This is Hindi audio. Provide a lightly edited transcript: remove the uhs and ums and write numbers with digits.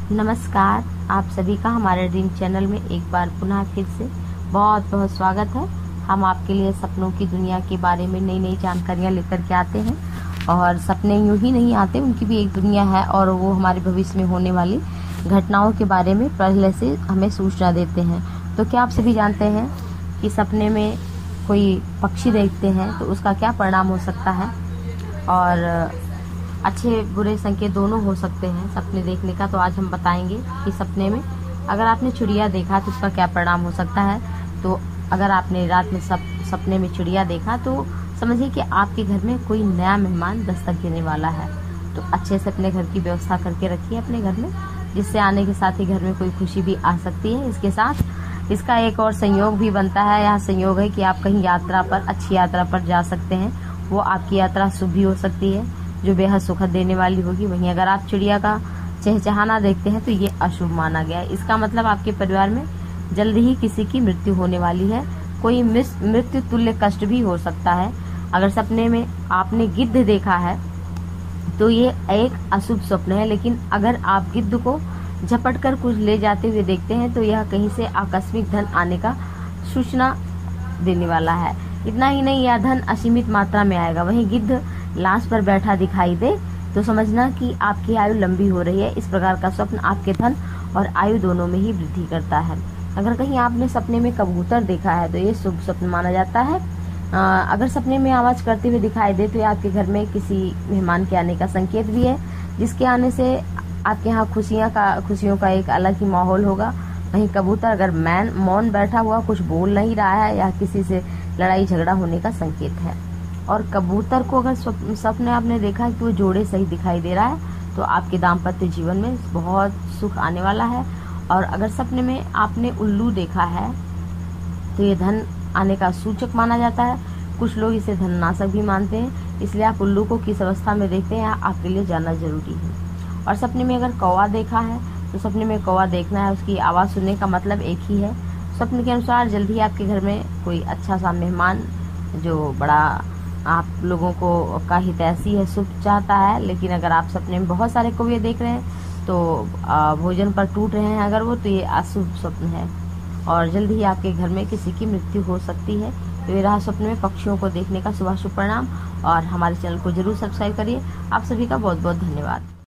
नमस्कार, आप सभी का हमारे ड्रीम चैनल में एक बार पुनः फिर से बहुत बहुत स्वागत है। हम आपके लिए सपनों की दुनिया के बारे में नई नई जानकारियाँ लेकर के आते हैं और सपने यूं ही नहीं आते, उनकी भी एक दुनिया है और वो हमारे भविष्य में होने वाली घटनाओं के बारे में पहले से हमें सूचना देते हैं। तो क्या आप सभी जानते हैं कि सपने में कोई पक्षी देखते हैं तो उसका क्या परिणाम हो सकता है, और अच्छे बुरे संकेत दोनों हो सकते हैं सपने देखने का। तो आज हम बताएंगे कि सपने में अगर आपने चिड़िया देखा तो उसका क्या परिणाम हो सकता है। तो अगर आपने रात में सपने में चिड़िया देखा तो समझिए कि आपके घर में कोई नया मेहमान दस्तक देने वाला है। तो अच्छे से अपने घर की व्यवस्था करके रखिए अपने घर में, जिससे आने के साथ ही घर में कोई खुशी भी आ सकती है। इसके साथ इसका एक और संयोग भी बनता है। यह संयोग है कि आप कहीं यात्रा पर, अच्छी यात्रा पर जा सकते हैं। वो आपकी यात्रा शुभ भी हो सकती है, जो बेहद सुखद देने वाली होगी। वहीं अगर आप चिड़िया का चहचहाना देखते हैं तो ये अशुभ माना गया है। इसका मतलब आपके परिवार में जल्द ही किसी की मृत्यु होने वाली है। कोई मृत्यु तुल्य कष्ट भी हो सकता है। अगर सपने में आपने गिद्ध देखा है तो ये एक अशुभ स्वप्न है, लेकिन अगर आप गिद्ध को झपट कर कुछ ले जाते हुए देखते हैं तो यह कहीं से आकस्मिक धन आने का सूचना देने वाला है। इतना ही नहीं, यह धन असीमित मात्रा में आएगा। वहीं गिद्ध लाश पर बैठा दिखाई दे तो समझना कि आपकी आयु लंबी हो रही है। इस प्रकार का स्वप्न आपके धन और आयु दोनों में ही वृद्धि करता है। अगर कहीं आपने सपने में कबूतर देखा है तो ये शुभ स्वप्न माना जाता है। अगर सपने में आवाज करते हुए दिखाई दे तो ये आपके घर में किसी मेहमान के आने का संकेत भी है, जिसके आने से आपके यहाँ खुशियों का एक अलग ही माहौल होगा। वहीं कबूतर अगर मौन बैठा हुआ कुछ बोल नहीं रहा है या किसी से लड़ाई झगड़ा होने का संकेत है। और कबूतर को अगर सपने आपने देखा है कि वो जोड़े सही दिखाई दे रहा है तो आपके दाम्पत्य जीवन में बहुत सुख आने वाला है। और अगर सपने में आपने उल्लू देखा है तो ये धन आने का सूचक माना जाता है। कुछ लोग इसे धननाशक भी मानते हैं, इसलिए आप उल्लू को किस अवस्था में देखते हैं आपके लिए जानना जरूरी है। और सपने में अगर कौवा देखा है तो सपने में कौवा देखना है, उसकी आवाज़ सुनने का मतलब एक ही है। सपने के अनुसार जल्द ही आपके घर में कोई अच्छा सा मेहमान जो बड़ा आप लोगों को का हितैषी है, शुभ चाहता है। लेकिन अगर आप सपने में बहुत सारे कौवे देख रहे हैं तो भोजन पर टूट रहे हैं अगर वो, तो ये अशुभ स्वप्न है और जल्द ही आपके घर में किसी की मृत्यु हो सकती है। तो ये रहा सपने में पक्षियों को देखने का शुभाशुभ परिणाम। और हमारे चैनल को जरूर सब्सक्राइब करिए। आप सभी का बहुत बहुत धन्यवाद।